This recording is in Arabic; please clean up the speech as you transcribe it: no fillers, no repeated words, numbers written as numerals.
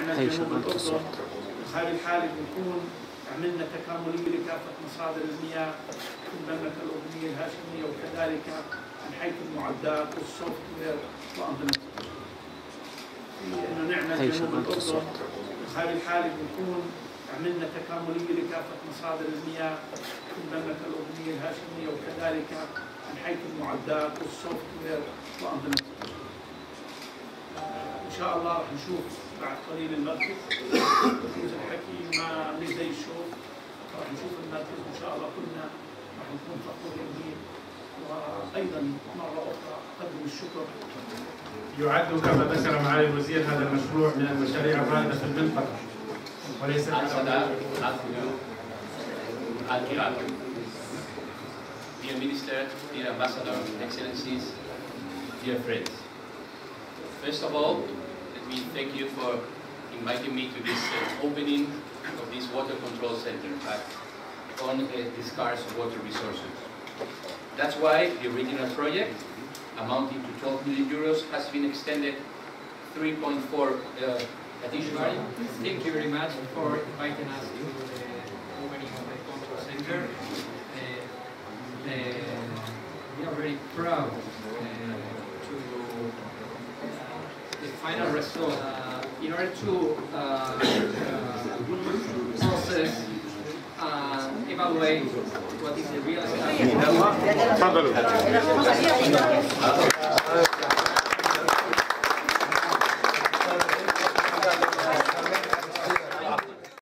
نعمل جنوب الأردن. بهذه الحالة بنكون عملنا تكاملية لكافة مصادر المياه في المملكة الأردنية الهاشمية، وكذلك من حيث المعدات والسوفت وير وأنظمة إنه نعمل جنوب الأردن. بهذه الحالة بنكون عملنا تكاملية لكافة مصادر المياه في المملكة الأردنية الهاشمية، وكذلك من حيث المعدات والسوفت وير وأنظمة إن شاء الله رح نشوف بعد قليل المركز. بجوز الحكي ما مش زي الشوف، رح نشوف المركز وإن شاء الله كلنا رح نكون فخورين. وأيضا مرة أخرى أقدم الشكر. يعد كما ذكر معالي الوزير هذا المشروع من المشاريع الرائدة في المنطقة وليس Dear Minister, dear Ambassador, Excellencies, dear friends. First of all, let me thank you for inviting me to this opening of this water control center on the scarce water resources. That's why the original project, amounting to 12 million euros, has been extended 3.4 additionally. Thank you very much for inviting us to the opening of the control center. We are very proud to the final result in order to process and evaluate what is the real estate.